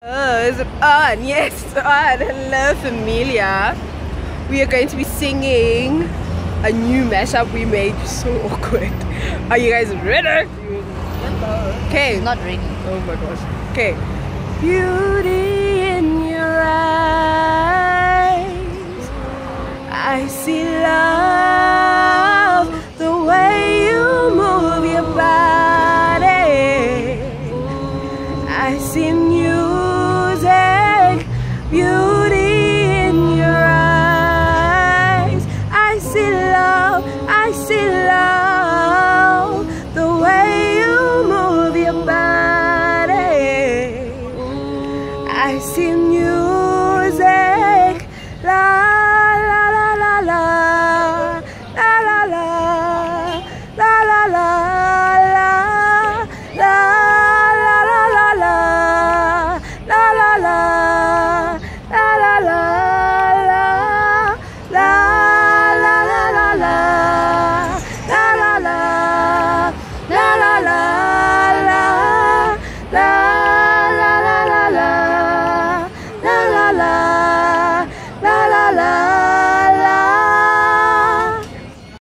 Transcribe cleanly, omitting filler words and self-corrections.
Oh, is it on? Yes, it's on. Hello, familia. We are going to be singing a new mashup we made. So awkward. Are you guys ready? Okay. Not ready. Oh my gosh. Okay. Beauty in your eyes, I see love. The way you move your body, I see music. Beauty in your eyes, I see love. I see love. The way you move your body, I see music. Love.